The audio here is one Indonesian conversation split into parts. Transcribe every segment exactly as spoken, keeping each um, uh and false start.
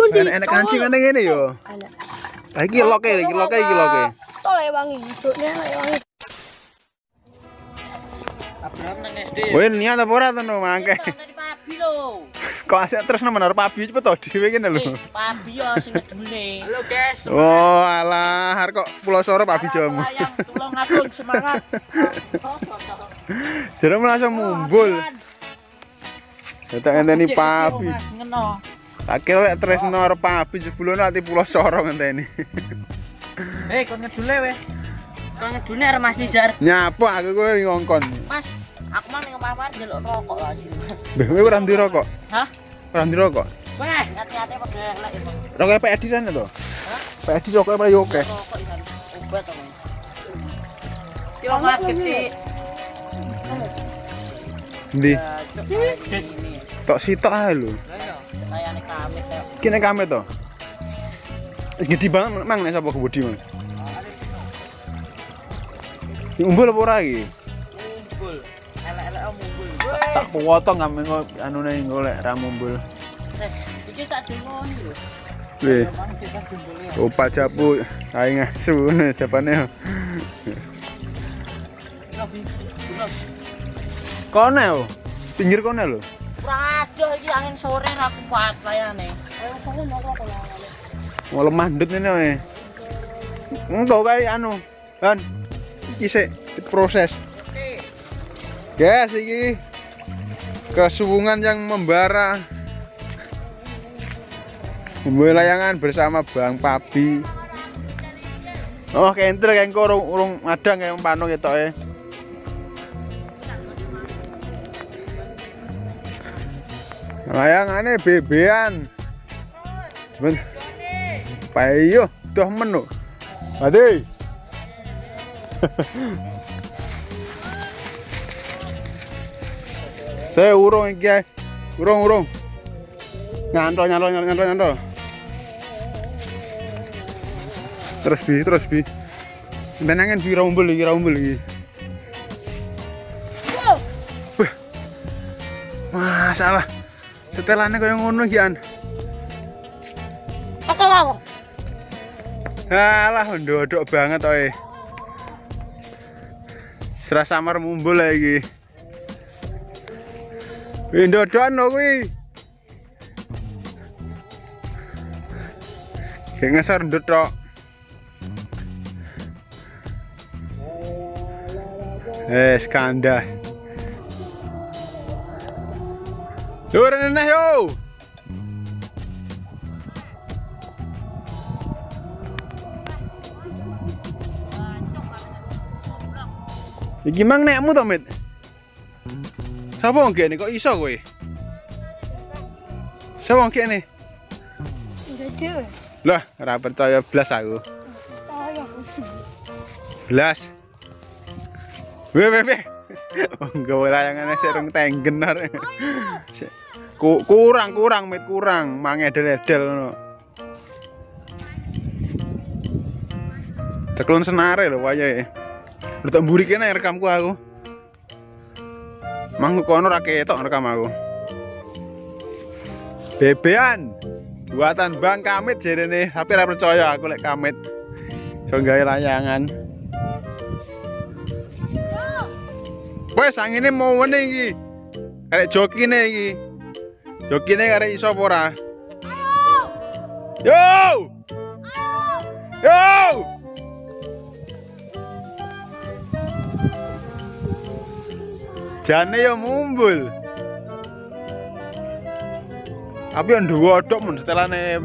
pundi? Enak kancing ngene ngene yo. Enak. Lah iki loke iki loke iki loke. Tol e wangi, hidupnya lek wangi. Abraham nang S D. Kowe niat apa ora teno mangke? Tadi pabi lho. Kok asik terus nemen arep pabi cepet to dhewe kene lho. Pabi yo sing ngedune. Halo guys. Oh, alah arep kok Pulau Soro pabi jamu. Ayam tulung agung semangat. Jare langsung mumbul. Kita ngenteni pabi. Ngeno. Tak kira lek tresno arep pabi jebulane ati Pulau Soro ngenteni. Hei, kon ngedule weh. Kon ngedune arep Mas Nizar. Nyapa aku kowe ngongkon. Mas, aku mah ning omah ndelok rokok lah sih, Mas. Mbah kowe ora ndi rokok? Hah? Ora ndi rokok? Weh, hati-hati padha elek itu. Rokok P E D rene to? Hah? P E D rokok ora yo akeh. Rokok iki obat to. Kilo Mas kecil. Ndi? Ya, cok ini. Tok sitok ae lho. Lah yo, kayane kamit kaya. Kene kamet to. Wis gede banget mang nek sapa kebudi mang. Umbul apa ora iki? Mumbul. Elek-elek mumbul. Tak potong ame anune golek ra mumbul. Eh, iki sak dengoni lho. Weh, Mang sing jumbule. opa japu ae ngasu ne japane. Kone yo. Pinggir kone lho. Ora adoh iki angin sore aku kuat layane. Ayo kono mau kok lah. Mau lemah ndut ngene wae. Engko kae anu. Han. Iki sik proses. Oke. Guys, iki kesuwungan yang membara. Membawa layangan bersama Bang Pabi. Oh, kentir kayak engko urung urung madang kayak pano ketoke. Layangane bebean. Ben. Payo, doh menu. Ade. Saya urung iki. Urung urung. Nyantol nyantol nyantol nyantol nyantol. Terus bi, terus bi. Benangan bi raumbul iki, raumbul iki. Wah. Masalah. Setelane kaya ngono iki an. Apa kok? Alah ndodok banget oe. Serasa samar mumbul lagi. Wih ndodokan lho kuwi. Kayak ngesar ndodok. Eh skanda. Yo rene yo. Iki mang nekmu to, Mit? Sapa wong kene kok iso kowe? Sapa wong kene? Dede. Lah, ora percaya blas aku. Ayo. Blas. Weh, weh, weh. Nggawe layangane sik rung tenggen arek. Ku, kurang, kurang, Mit, kurang. Mangedel-edel ngono. Ceklon senare lho wayahe. Lu tak mburi kene rekamku aku. Mangku kono ra ketok rekam aku. Bebean. Buatan Bang Kamit jarene, tapi ora percaya aku lek Kamit. So gawe layangan. Wes angine mau ngene iki. Karek jokine iki. Jokine karek iso apa ora? Ayo. Yo! Ayo. Yo! Jane ya mumbul. Tapi yang dua dok mun setelane.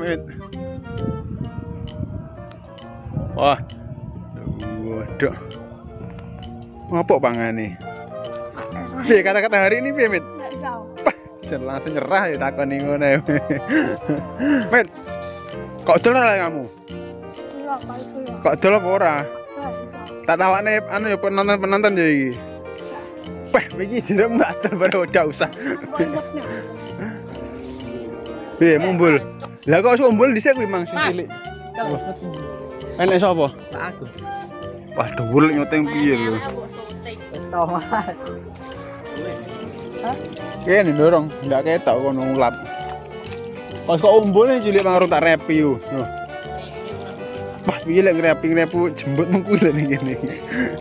Wah. Dua dok. Apa pangane? Piye kata-kata hari ini piye, Mit? Jan langsung nyerah ya takoni ngono ya. Mit. Kok dol ora kamu? Iya, Pak itu ya. Kok dol apa ora? Tak tawane anu ya penonton-penonton ya iki. Peh, iki jerem tak dol baru udah usah. Piye mumbul? Lah kok iso mumbul dhisik kuwi Mang sing cilik. Enek sapa? Pak aku. Wah, dhuwur nyoteng piye lho. Tomat. Hah? Kene ndorong, ndak ketok kono ngulap. Pas kok umbone cilik mangaru tak repi yo. Loh. Wah, piye lek ngrepi-ngrepu jembut mengku lho ning kene iki.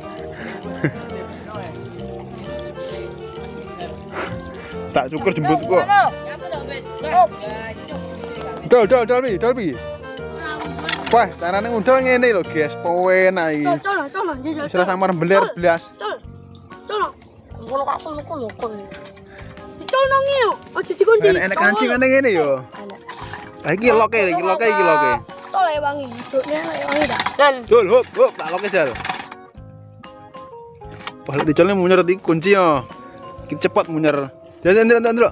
Tak syukur jembut kok. Dol dol dol pi, dol pi. Wah, carane ngundal ngene lho, guys. Penak iki. Col, col, col. Istilah samar beler blas. Col. Col. Ngono kok ngono lho kok. Col nang ngene. Aja dikunci. Enak kancing ngene ngene yo. Ah iki loke, iki loke, iki loke. Tol ya wangi, hidupnya wangi dah. Dan Jol, hop, hop, tak loke jal. Wah, lek dicolne munyer iki kunci yo. Iki cepet munyer. Jangan ndro ndro.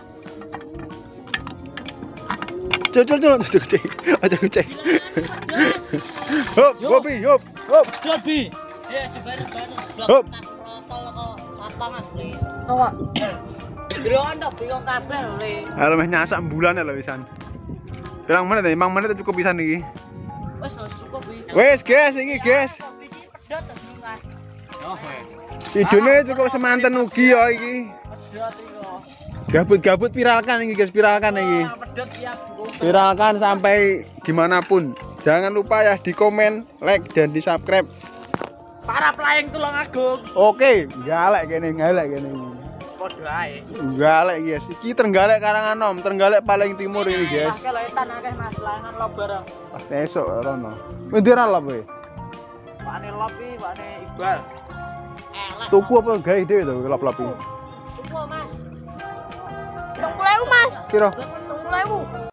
Jol jol jol, aja kucing. Aja kucing. Hop, hopi, hop, hop. Jol bi. Ya jebar-jebar. Hop. Protol kok lapangan li. awak. Gerokan tok bingung kabeh lho le. Halo meh nyasak bulan lho pisan. Pirang menit ya? lima menit cukup pisan iki. Wes wis cukup bi. Wes, guys, iki, guys. Pedot to kan. Oh, Idune cukup semanten ugi ya iki. pedot iki. Gabut-gabut viralkan iki, guys, viralkan iki. Pedot ya. Viralkan sampai dimanapun. Jangan lupa ya di komen, like, dan di subscribe. Para pelayang Tulung Agung. Oke, galek kene, galek kene. Padha ae. Galek guys, iki Trenggalek Karanganom, Trenggalek paling timur ini guys. Akeh lho etan akeh Mas, layangan lop bareng. Pas esuk rono. Endi ra lop kowe? Pakne lop iki, pakne Iqbal. Elek. Tuku apa gawe dhewe to lop-lop iki? Tuku Mas. Tunggu Mas. Piro? Tunggu